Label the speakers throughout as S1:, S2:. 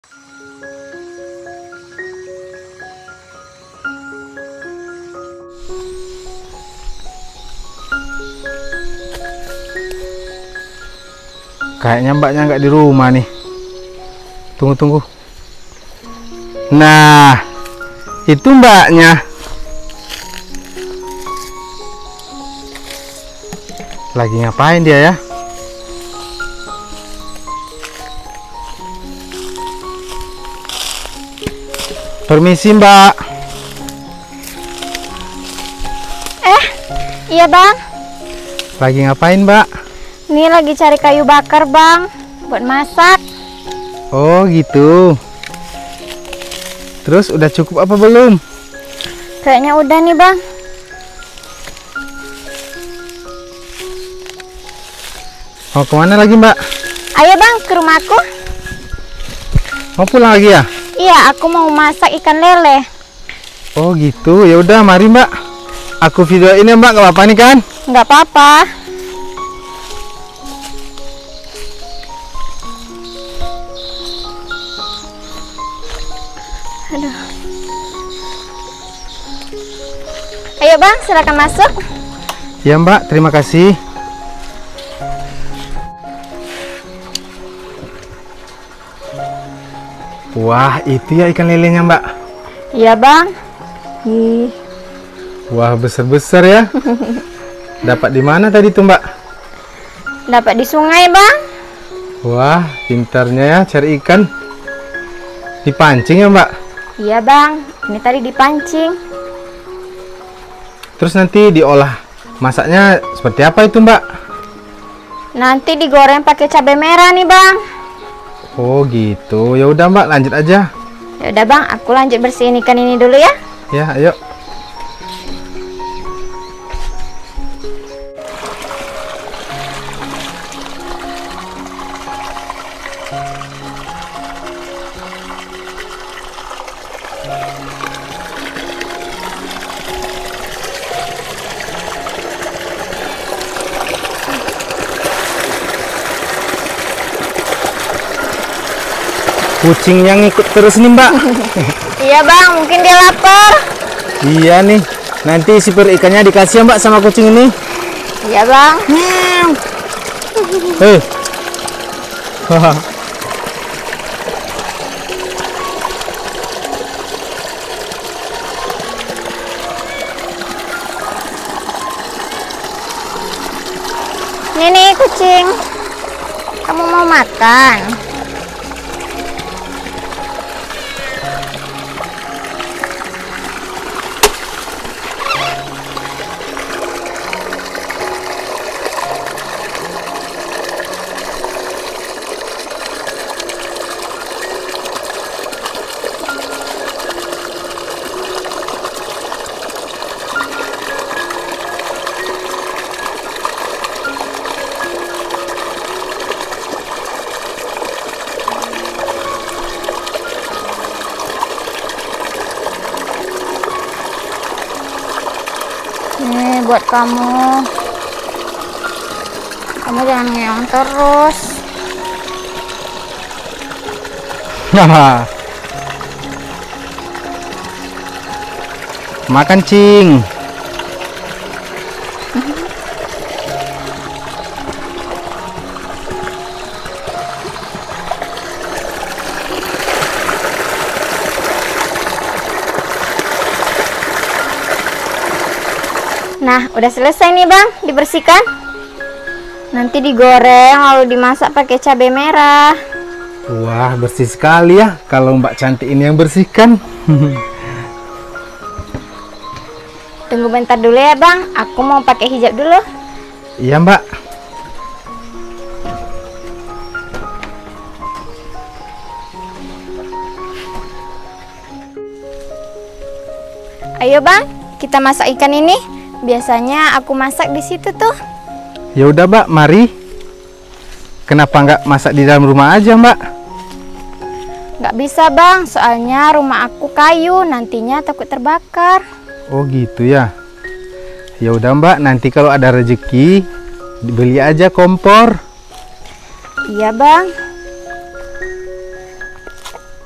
S1: Kayaknya mbaknya nggak di rumah nih. Tunggu. Nah, itu mbaknya. Lagi ngapain dia ya? Permisi mbak.
S2: Iya bang,
S1: Lagi ngapain mbak?
S2: ini lagi cari kayu bakar bang, buat masak.
S1: Oh gitu. Terus udah cukup apa belum?
S2: Kayaknya udah nih bang.
S1: Mau kemana lagi mbak?
S2: Ayo bang ke rumahku.
S1: Mau pulang lagi ya?
S2: Iya, aku mau masak ikan lele.
S1: Oh gitu. Ya udah, mari mbak. Aku videoin ya mbak, nggak apa-apa nih kan?
S2: Nggak apa-apa. Aduh. Ayo bang, silakan masuk.
S1: Ya mbak, terima kasih. Wah, itu ya ikan lelenya mbak.
S2: Iya bang. Ih,
S1: Wah, besar-besar ya. Dapat di mana tadi tuh mbak?
S2: dapat di sungai bang.
S1: Wah, pintarnya ya cari ikan. Dipancing ya mbak?
S2: Iya bang, ini tadi dipancing.
S1: Terus nanti diolah. Masaknya seperti apa itu mbak?
S2: Nanti digoreng pakai cabai merah nih bang.
S1: Oh gitu. Ya udah mbak, lanjut aja.
S2: Ya udah bang, aku lanjut bersihin ikan ini dulu ya.
S1: Ya, ayo. Kucing yang ikut terus nih mbak.
S2: Iya bang, mungkin dia lapar.
S1: Iya nih. Nanti sipir ikannya dikasih ya mbak sama kucing ini.
S2: Iya bang.
S1: Hei.
S2: Ini kucing. Kamu mau makan? Ini buat kamu. Kamu jangan ngeong terus.
S1: Makan cing.
S2: Nah, udah selesai nih bang, dibersihkan. Nanti digoreng lalu dimasak pakai cabai merah.
S1: Wah, bersih sekali ya. Kalau mbak cantik ini yang bersihkan.
S2: Tunggu bentar dulu ya bang, aku mau pakai hijab dulu.
S1: Iya mbak.
S2: Ayo bang, kita masak ikan ini. Biasanya aku masak di situ tuh.
S1: Ya udah mbak, mari. Kenapa nggak masak di dalam rumah aja mbak?
S2: Nggak bisa bang, soalnya rumah aku kayu, nantinya takut terbakar.
S1: Oh gitu ya. Ya udah mbak, nanti kalau ada rezeki beli aja kompor.
S2: Iya bang.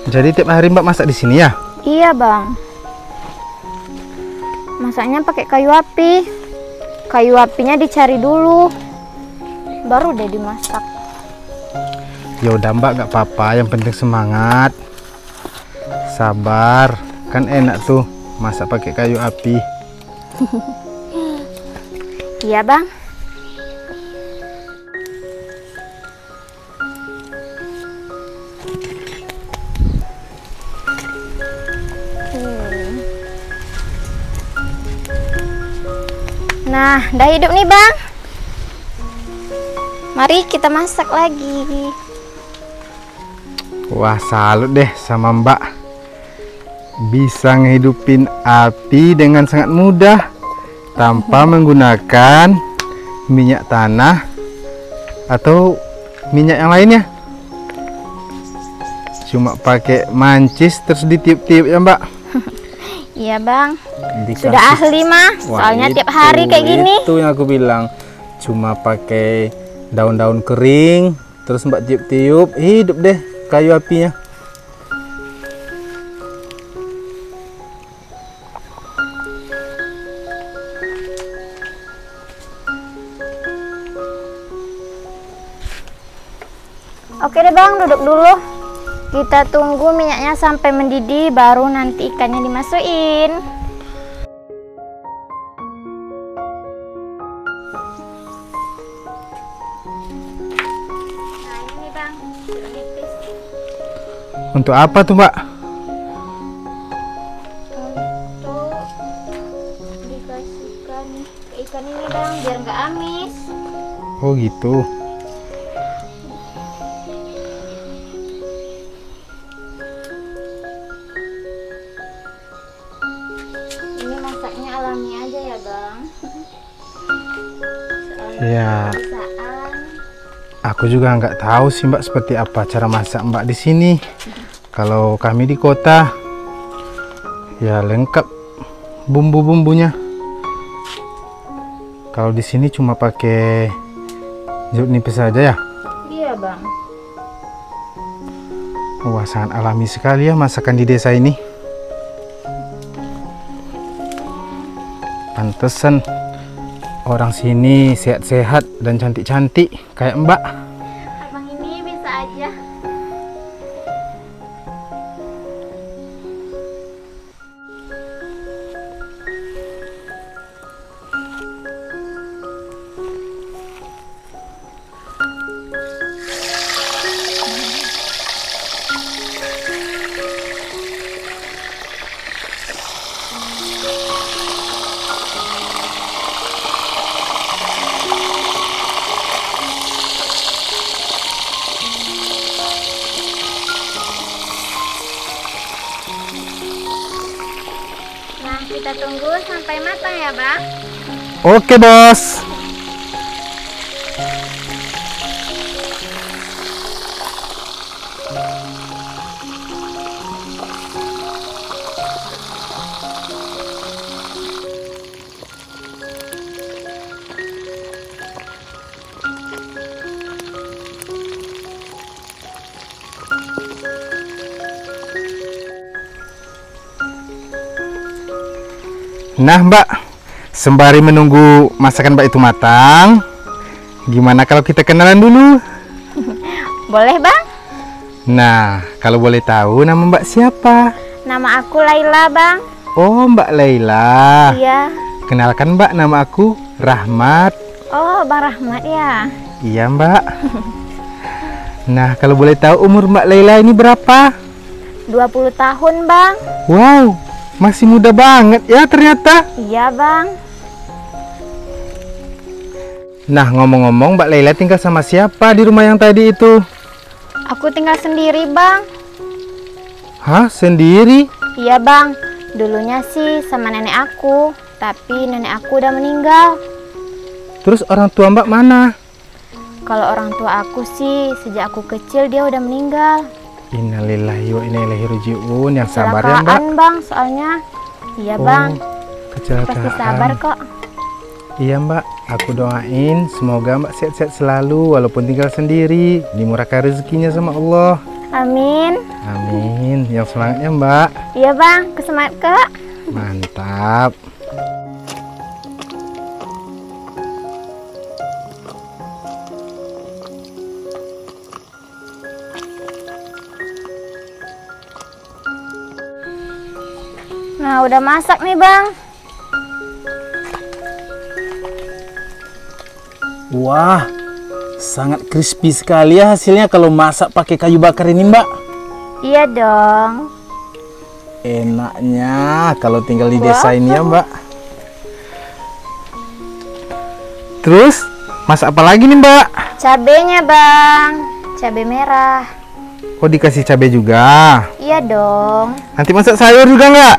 S1: Jadi tiap hari Mbak masak di sini ya?
S2: Iya bang. Masaknya pakai kayu api. Kayu apinya dicari dulu, baru deh dimasak.
S1: Ya udah Mbak, nggak apa-apa. Yang penting semangat, sabar. Kan enak tuh masak pakai kayu api.
S2: Iya bang. Nah, udah hidup nih bang. Mari kita masak lagi.
S1: Wah, salut deh sama Mbak. Bisa ngehidupin api dengan sangat mudah tanpa menggunakan minyak tanah atau minyak yang lainnya. Cuma pakai mancis terus ditiup-tiup ya Mbak.
S2: Iya bang.
S1: Dikasih.
S2: Sudah ahli mah. Soalnya tiap hari kayak gini.
S1: Itu yang aku bilang. Cuma pakai daun-daun kering terus Mbak tiup-tiup, hidup deh kayu apinya.
S2: Oke deh bang, duduk dulu. Kita tunggu minyaknya sampai mendidih, baru nanti ikannya dimasukin. Nah ini bang, sudah nipis.
S1: Untuk apa tuh Mbak?
S2: Untuk dikasihkan ke ikan ini bang, biar nggak amis.
S1: Oh gitu.
S2: Ini masaknya alami aja ya bang.
S1: Ya,
S2: Bisaan.
S1: aku juga nggak tahu sih Mbak seperti apa cara masak Mbak di sini. Kalau kami di kota, ya lengkap bumbu-bumbunya. Kalau di sini cuma pakai jeruk nipis saja ya.
S2: Iya bang.
S1: Wah, sangat alami sekali ya masakan di desa ini. Pantesan orang sini sehat-sehat dan cantik-cantik kayak Mbak.
S2: Abang ini bisa aja. Nah, kita tunggu sampai matang ya, Bang.
S1: Oke, Bos. Nah, Mbak, sembari menunggu masakan Mbak itu matang, gimana kalau kita kenalan dulu?
S2: Boleh, Bang?
S1: Nah, kalau boleh tahu nama Mbak siapa?
S2: Nama aku Laila, Bang.
S1: Oh, Mbak Laila.
S2: Iya.
S1: Kenalkan Mbak, nama aku Rahmat.
S2: Oh, Bang Rahmat ya.
S1: Iya, Mbak. Nah, kalau boleh tahu umur Mbak Laila ini berapa?
S2: 20 tahun, Bang.
S1: Wow, masih muda banget ya ternyata.
S2: Iya, Bang.
S1: Nah, ngomong-ngomong, Mbak Laila tinggal sama siapa di rumah yang tadi itu?
S2: Aku tinggal sendiri, Bang.
S1: Hah, sendiri?
S2: Iya, Bang. Dulunya sih sama nenek aku, tapi nenek aku udah meninggal.
S1: Terus orang tua Mbak mana?
S2: Kalau orang tua aku sih sejak aku kecil dia udah meninggal.
S1: Innalillahi wa inna ilaihi raji'un. Yang sabar ya, Mbak.
S2: Kecelakaan, Bang, soalnya. Iya, Bang.
S1: Kecelakaan.
S2: Pasti sabar kok.
S1: Iya, Mbak. Aku doain semoga Mbak sehat-sehat selalu walaupun tinggal sendiri, dimurahkan rezekinya sama Allah.
S2: Amin.
S1: Amin. Yang semangatnya Mbak.
S2: Iya bang, kesemangat kak.
S1: Mantap.
S2: Nah udah masak nih bang.
S1: Wah, sangat crispy sekali ya hasilnya kalau masak pakai kayu bakar ini Mbak.
S2: Iya dong.
S1: Enaknya kalau tinggal di desa ini ya Mbak. Terus masak apa lagi nih Mbak?
S2: Cabenya bang, cabai merah.
S1: Oh dikasih cabai juga.
S2: Iya dong.
S1: Nanti masak sayur juga nggak?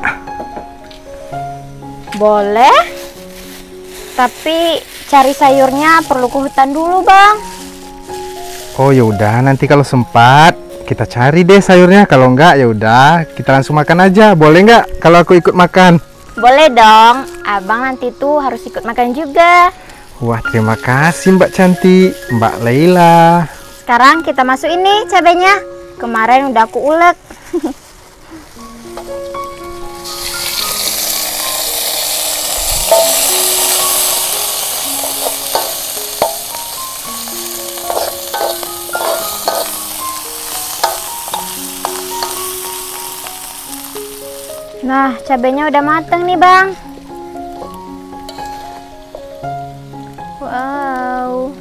S2: Boleh. Tapi cari sayurnya perlu ke hutan dulu bang.
S1: Oh ya udah, nanti kalau sempat kita cari deh sayurnya. Kalau enggak ya udah kita langsung makan aja. Boleh nggak kalau aku ikut makan?
S2: Boleh dong. Abang nanti tuh harus ikut makan juga.
S1: Wah terima kasih Mbak cantik, Mbak Laila.
S2: Sekarang kita masuk ini cabenya. Kemarin udah aku ulek. Nah, cabenya udah mateng nih, Bang. Wow.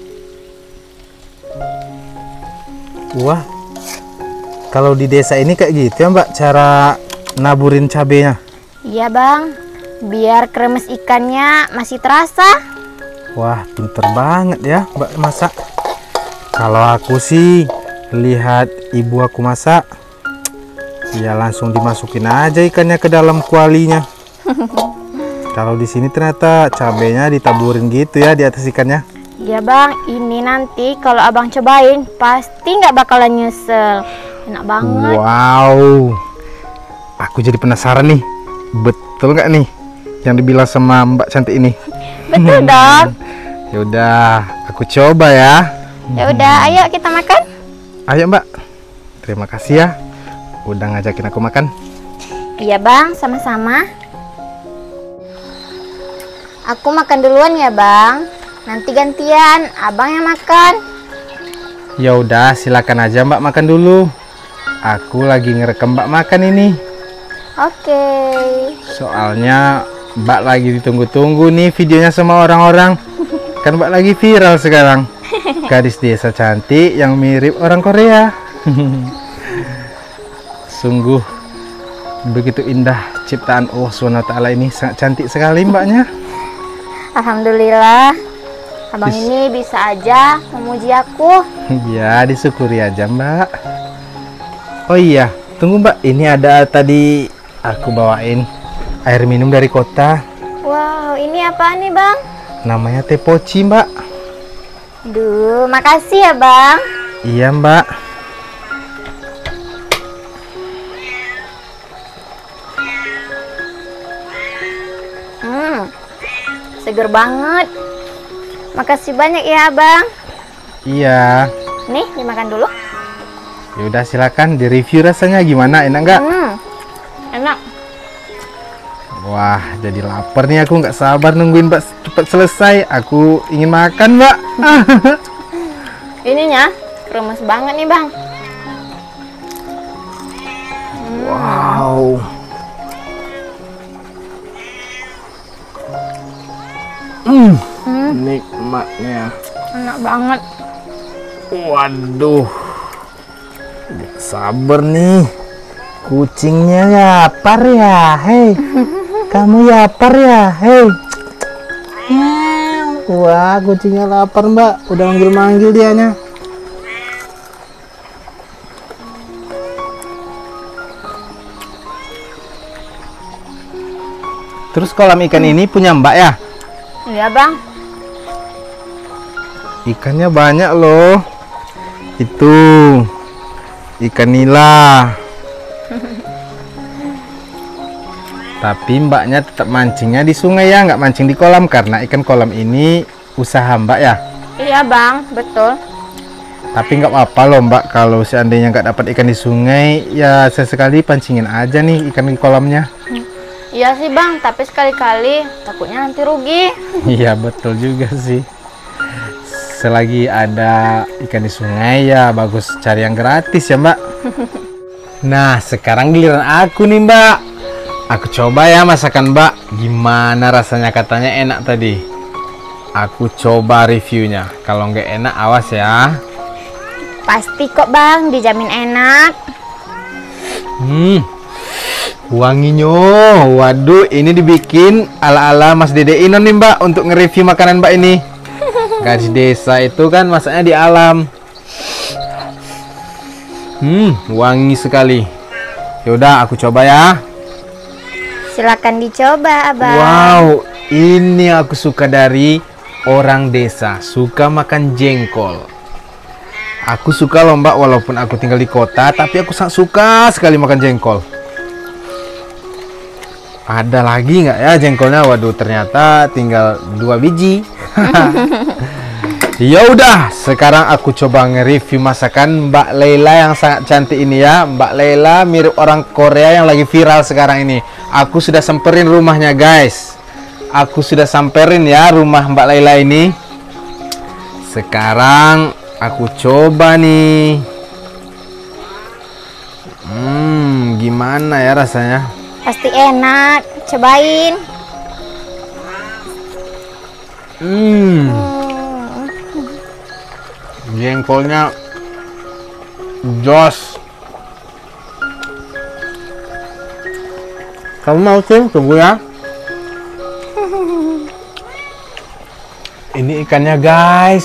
S1: Wah, kalau di desa ini kayak gitu ya Mbak cara naburin cabenya?
S2: Iya, Bang. Biar kremes ikannya masih terasa.
S1: Wah, pinter banget ya Mbak masak. Kalau aku sih lihat ibu aku masak, ya langsung dimasukin aja ikannya ke dalam kualinya. Kalau di sini ternyata cabenya ditaburin gitu ya di atas ikannya.
S2: Iya bang, ini nanti kalau abang cobain pasti nggak bakalan nyesel. Enak banget.
S1: Wow, aku jadi penasaran nih, betul nggak nih yang dibilang sama Mbak cantik ini?
S2: Betul dong.
S1: Ya udah, aku coba ya.
S2: Ya udah, ayo kita makan.
S1: Ayo Mbak, terima kasih ya udah ngajakin aku makan.
S2: Iya bang, sama-sama. Aku makan duluan ya bang. Nanti gantian, abang yang makan.
S1: Ya udah, silakan aja Mbak makan dulu. Aku lagi ngerekam Mbak makan ini.
S2: Oke.
S1: Soalnya Mbak lagi ditunggu-tunggu nih videonya sama orang-orang. Kan Mbak lagi viral sekarang. Gadis desa cantik yang mirip orang Korea. Sungguh begitu indah ciptaan Allah SWT ini, sangat cantik sekali Mbaknya.
S2: Alhamdulillah, abang ini bisa aja memuji aku.
S1: Ya disyukuri aja Mbak. Oh iya, tunggu Mbak, ini ada tadi aku bawain air minum dari kota.
S2: Wow, ini apa nih bang?
S1: Namanya teh poci Mbak.
S2: Duh, makasih ya bang.
S1: Iya Mbak.
S2: Seger banget. Makasih banyak ya abang.
S1: Iya.
S2: Nih, dimakan dulu.
S1: Ya udah silakan di-review rasanya gimana, enak nggak?
S2: Enak.
S1: Wah, jadi lapar nih aku, nggak sabar nungguin Mbak cepat selesai. Aku ingin makan Mbak.
S2: Ininya kremes banget nih bang.
S1: Wow. Nikmatnya.
S2: Enak banget.
S1: Waduh, nggak sabar nih. Kucingnya lapar ya, hei. Kamu lapar ya, hei. Wah, kucingnya lapar Mbak. Udah manggil-manggil dianya. Terus kolam ikan ini punya Mbak ya?
S2: Iya bang.
S1: Ikannya banyak loh. Itu ikan nila. Tapi Mbaknya tetap mancingnya di sungai ya, nggak mancing di kolam karena ikan kolam ini usaha Mbak ya?
S2: Iya bang, betul.
S1: Tapi nggak apa-apa loh Mbak, kalau seandainya nggak dapat ikan di sungai, ya sesekali pancingin aja nih ikan di kolamnya.
S2: Iya sih Bang, tapi sekali-kali takutnya nanti rugi.
S1: Iya betul juga sih. Selagi ada ikan di sungai ya bagus cari yang gratis ya Mbak. Nah sekarang giliran aku nih Mbak. Aku coba ya masakan Mbak. Gimana rasanya, katanya enak tadi. Aku coba reviewnya. Kalau nggak enak awas ya.
S2: Pasti kok Bang, dijamin enak.
S1: Wanginya, waduh, ini dibikin ala-ala Mas Dede Inon nih Mbak untuk nge-review makanan Mbak ini. Gadis desa itu kan masaknya di alam. Wangi sekali. Yaudah, aku coba ya.
S2: Silakan dicoba Abang.
S1: Wow, ini aku suka dari orang desa, suka makan jengkol. Aku suka loh Mbak, walaupun aku tinggal di kota, tapi aku sangat suka sekali makan jengkol. Ada lagi nggak ya jengkolnya? Waduh, ternyata tinggal 2 biji. Ya udah, sekarang aku coba nge-review masakan Mbak Leila yang sangat cantik ini ya. Mbak Leila mirip orang Korea yang lagi viral sekarang ini. Aku sudah samperin rumahnya guys. Aku sudah samperin ya rumah Mbak Leila ini. Sekarang aku coba nih. Gimana ya rasanya?
S2: Pasti enak, cobain.
S1: Jengkolnya jos. Kamu mau sih? Tunggu ya. Ini ikannya guys.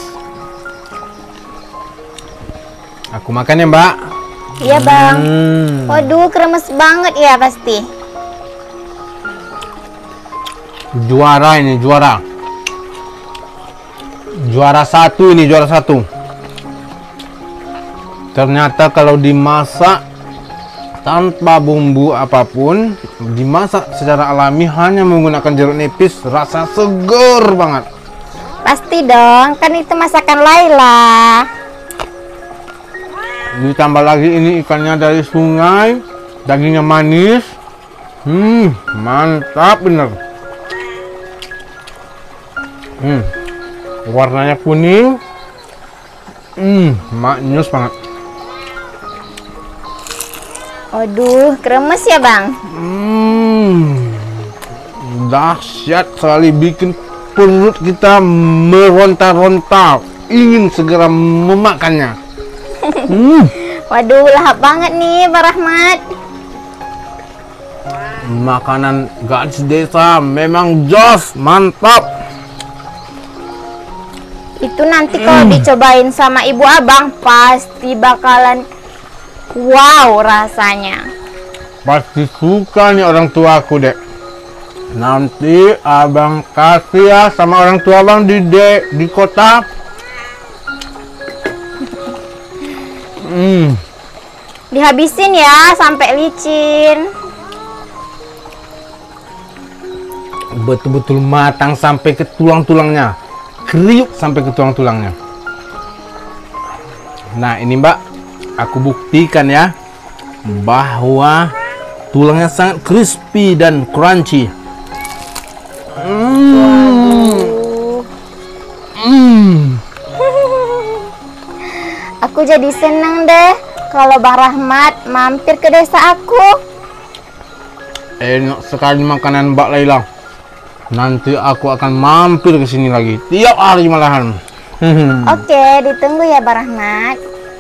S1: Aku makan ya Mbak.
S2: Iya Bang. Waduh, kremes banget ya pasti.
S1: Juara ini, juara. Juara 1 ini, juara 1. Ternyata kalau dimasak tanpa bumbu apapun, dimasak secara alami hanya menggunakan jeruk nipis, rasa seger banget.
S2: Pasti dong, kan itu masakan Laila.
S1: Ditambah lagi ini ikannya dari sungai, dagingnya manis. Mantap bener. Warnanya kuning. Maknyus banget.
S2: Waduh, kremes ya Bang.
S1: Dahsyat sekali, bikin perut kita meronta-ronta, ingin segera memakannya.
S2: Waduh, lahap banget nih Pak Rahmat.
S1: Makanan gadis desa memang jos, mantap.
S2: Itu nanti kalau dicobain sama ibu abang pasti bakalan wow rasanya.
S1: Pasti suka nih orang tua aku dek. Nanti abang kasih ya sama orang tua abang di kota.
S2: Dihabisin ya sampai licin.
S1: Betul-betul matang sampai ke tulang-tulangnya, kriuk sampai ke tulang-tulangnya. Nah ini Mbak, aku buktikan ya bahwa tulangnya sangat crispy dan crunchy.
S2: Aku jadi seneng deh kalau Bang Rahmat mampir ke desa aku.
S1: Enak sekali makanan Mbak Leila. Nanti aku akan mampir ke sini lagi tiap hari malahan.
S2: Oke, ditunggu ya Bang Rahmat.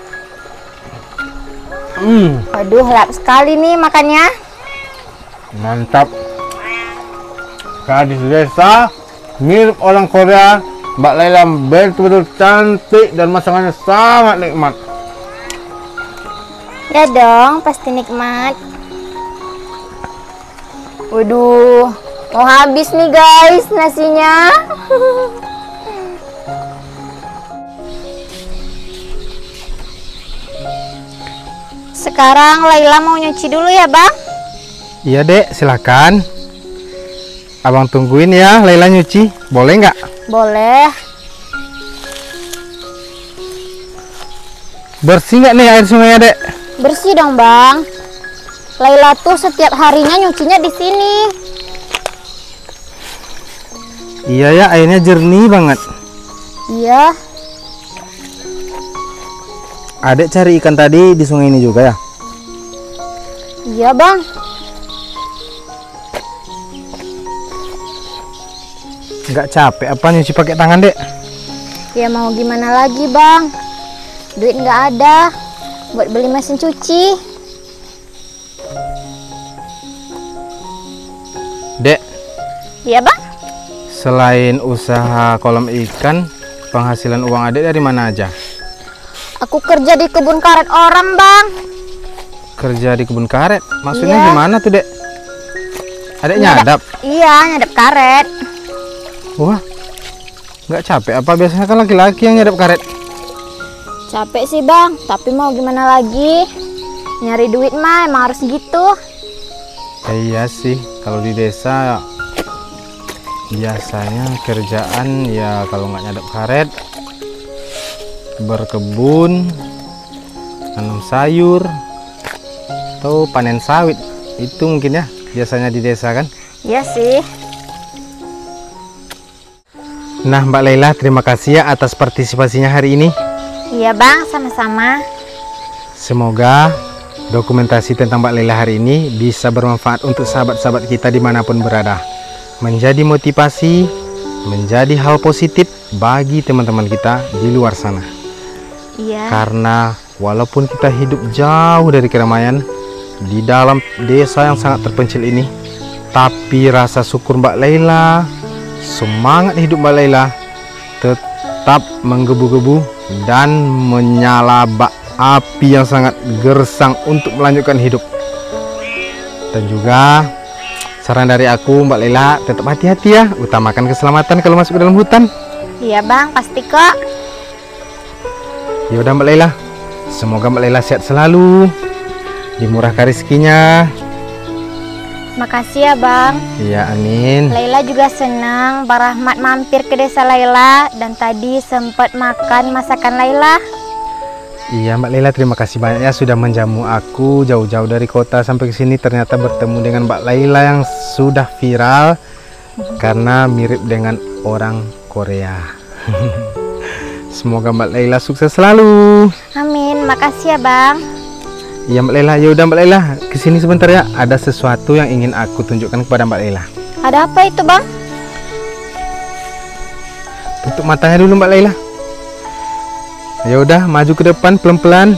S2: Waduh, lap sekali nih makannya.
S1: Mantap. Gadis desa mirip orang Korea. Mbak Leila betul-betul cantik dan masakannya sangat nikmat.
S2: Ya dong, pasti nikmat. Waduh, mau habis nih guys nasinya. Sekarang Laila mau nyuci dulu ya Bang?
S1: Iya dek, silakan. Abang tungguin ya Laila nyuci, boleh nggak?
S2: Boleh.
S1: Bersih nggak nih air sungai, Dek?
S2: Bersih dong, Bang. Laila tuh setiap harinya nyucinya di sini.
S1: Iya ya, airnya jernih banget.
S2: Iya.
S1: Adek cari ikan tadi di sungai ini juga ya?
S2: Iya, Bang.
S1: Nggak capek apa nyuci pakai tangan, Dek?
S2: Ya mau gimana lagi, Bang? Duit nggak ada buat beli mesin cuci.
S1: Dek,
S2: Iya, Bang.
S1: selain usaha kolam ikan, penghasilan uang adek dari mana aja?
S2: Aku kerja di kebun karet orang, Bang.
S1: Kerja di kebun karet? Maksudnya
S2: Iya.
S1: gimana tuh, Dek? Adek nyadap?
S2: Iya, nyadap karet.
S1: Wah, nggak capek apa? Biasanya kan laki-laki yang nyadap karet.
S2: Capek sih, Bang, tapi mau gimana lagi? Nyari duit mah emang harus gitu.
S1: Iya sih, kalau di desa biasanya kerjaan ya kalau nggak nyadap karet, berkebun, nanam sayur, atau panen sawit. Itu mungkin ya biasanya di desa kan.
S2: Iya sih.
S1: Nah, Mbak Laila, terima kasih ya atas partisipasinya hari ini.
S2: Iya, Bang, sama-sama.
S1: Semoga dokumentasi tentang Mbak Laila hari ini bisa bermanfaat untuk sahabat-sahabat kita dimanapun berada. Menjadi motivasi, menjadi hal positif bagi teman-teman kita di luar sana.
S2: Iya.
S1: Karena walaupun kita hidup jauh dari keramaian, di dalam desa yang sangat terpencil ini, tapi rasa syukur Mbak Laila, semangat hidup Mbak Laila tetap menggebu-gebu dan menyala bak api yang sangat gersang untuk melanjutkan hidup. Dan juga saran dari aku, Mbak Laila, tetap hati-hati ya, utamakan keselamatan kalau masuk ke dalam hutan.
S2: Iya, Bang, pasti kok.
S1: Ya udah Mbak Laila, semoga Mbak Laila sehat selalu, dimurahkan rezekinya.
S2: Makasih ya, Bang.
S1: Iya, amin.
S2: Laila juga senang Pak Rahmat mampir ke desa Laila dan tadi sempat makan masakan Laila.
S1: Iya Mbak Laila, terima kasih banyak ya sudah menjamu aku jauh-jauh dari kota sampai ke sini. Ternyata bertemu dengan Mbak Laila yang sudah viral karena mirip dengan orang Korea. Semoga Mbak Laila sukses selalu.
S2: Amin, makasih ya, Bang.
S1: Iya Mbak Laila, ya udah Mbak Laila, kesini sebentar ya. Ada sesuatu yang ingin aku tunjukkan kepada Mbak Laila.
S2: Ada apa itu, Bang?
S1: Tutup matanya dulu Mbak Laila. Ya udah, maju ke depan pelan-pelan.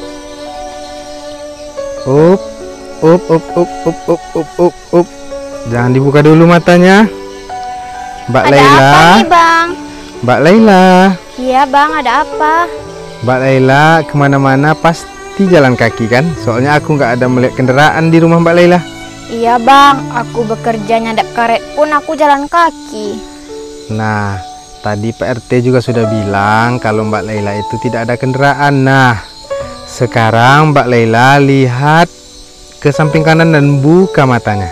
S1: Up, up, up, up, up, up, up, up, up. Jangan dibuka dulu matanya. Mbak
S2: Ada
S1: Laila.
S2: apa nih, Bang?
S1: Mbak Laila.
S2: Iya, Bang, ada apa?
S1: Mbak Laila kemana-mana pasti jalan kaki kan? Soalnya aku nggak ada melihat kendaraan di rumah Mbak Laila.
S2: Iya, Bang, aku bekerja nyadap karet pun aku jalan kaki.
S1: Nah, tadi PRT juga sudah bilang kalau Mbak Laila itu tidak ada kendaraan. Nah, sekarang Mbak Laila lihat ke samping kanan dan buka matanya.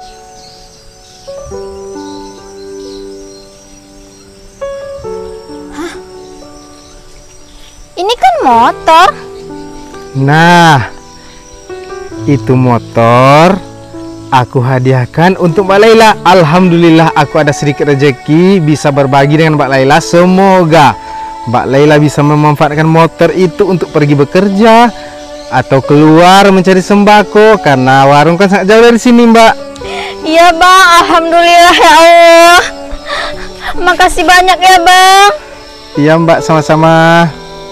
S2: Ini kan motor.
S1: Nah, itu motor aku hadiahkan untuk Mbak Laila. Alhamdulillah aku ada sedikit rezeki bisa berbagi dengan Mbak Laila. Semoga Mbak Laila bisa memanfaatkan motor itu untuk pergi bekerja atau keluar mencari sembako karena warung kan sangat jauh dari sini, Mbak.
S2: Iya, Bang, alhamdulillah ya Allah. Makasih banyak ya, Bang.
S1: Iya, Mbak, sama-sama.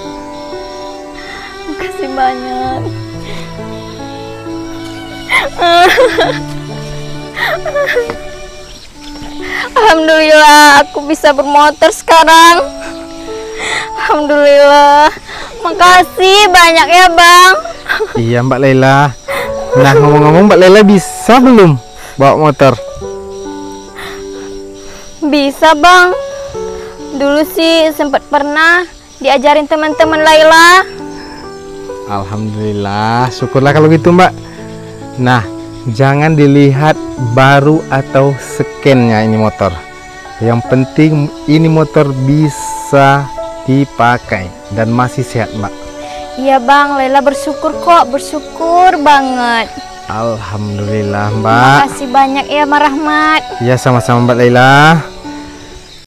S2: Makasih banyak. Alhamdulillah aku bisa bermotor sekarang. Alhamdulillah. Makasih banyak ya, Bang.
S1: Iya, Mbak Laila. Nah, ngomong-ngomong, Mbak Laila bisa belum bawa motor?
S2: Bisa, Bang. Dulu sih sempat pernah diajarin teman-teman Laila.
S1: Alhamdulillah, syukurlah kalau gitu, Mbak. Nah, jangan dilihat baru atau scan-nya ini motor. Yang penting ini motor bisa dipakai dan masih sehat, Mbak.
S2: Iya bang, Laila bersyukur kok, bersyukur banget.
S1: Alhamdulillah
S2: Terima
S1: Mbak.
S2: kasih banyak ya Mbak Rahmat.
S1: Ya sama-sama Mbak Laila.